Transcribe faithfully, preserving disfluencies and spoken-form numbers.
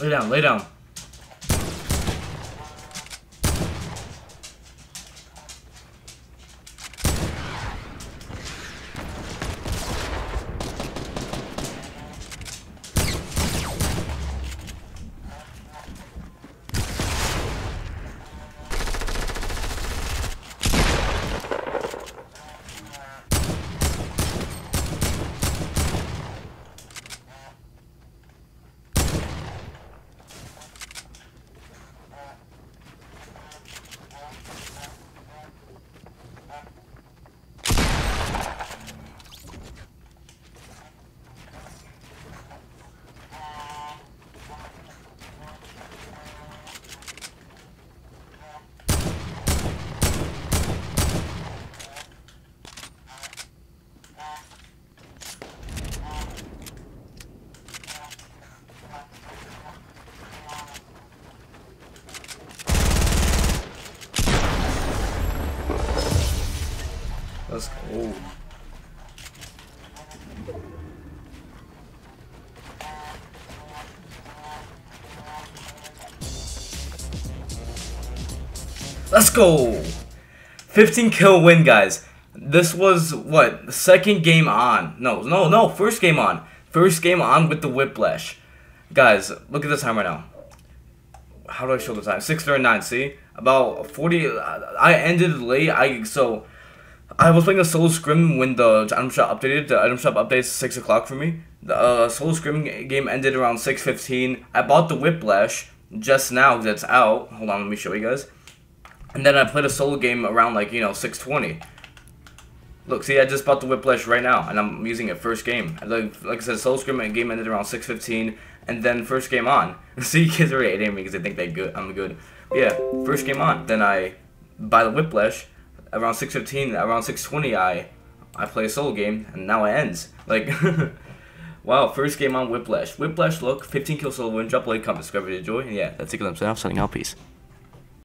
Lay down, lay down. Let's go. Let's go. fifteen kill win, guys. This was what, the second game on? No, no, no, first game on. First game on with the Whiplash. Guys, look at the time right now. How do I show the time? six thirty-nine. See, about forty. I ended late. I so. I was playing a solo scrim when the item shop updated. The item shop updates six o'clock for me. The uh, solo scrim game ended around six fifteen. I bought the Whiplash just now because it's out. Hold on, let me show you guys. And then I played a solo game around like, you know, six twenty. Look, see, I just bought the Whiplash right now, and I'm using it first game. Like, like I said, solo scrim game ended around six fifteen, and then first game on. See, kids are hating me because they think they good. I'm good. But yeah, first game on. Then I buy the Whiplash. Around six fifteen, around six twenty, I I play a solo game, and now it ends. Like, wow, first game on Whiplash. Whiplash, look, fifteen kill solo win, drop a like, comment, subscribe if you enjoy, and yeah, that's it, I'm signing out, peace.